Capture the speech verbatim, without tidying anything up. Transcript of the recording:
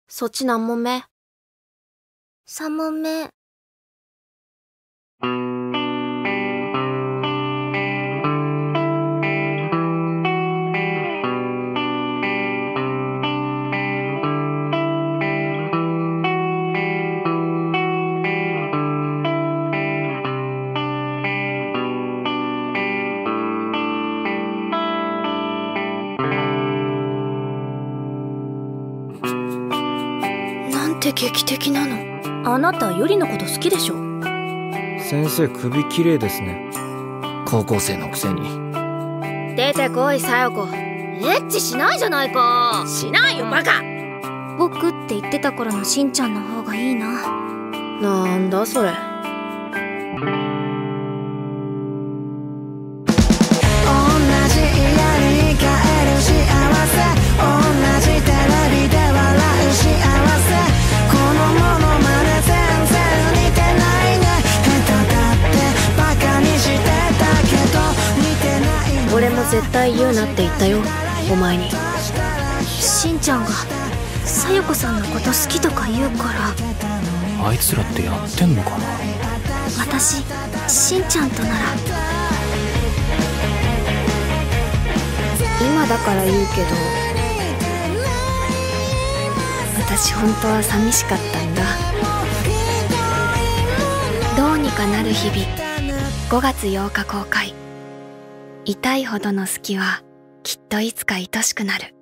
そっち何問目？ さん問目。 なんて劇的なの。あなたユリのこと好きでしょ。 先生首綺麗ですね。高校生のくせに。 出てこいさよこ。エッチしないじゃないか。しないよバカ。 僕って言ってた頃のしんちゃんの方がいいな。 なんだそれ。俺も絶対言うなって言ったよ、お前に。 しんちゃんがさよこさんのこと好きとか言うから。 あいつらってやってんのかな。 私しんちゃんとなら。 今だから言うけど、私本当は寂しかったんだ。どうにかなる日々、ごがつようか公開。痛いほどの好きはきっといつか愛しくなる。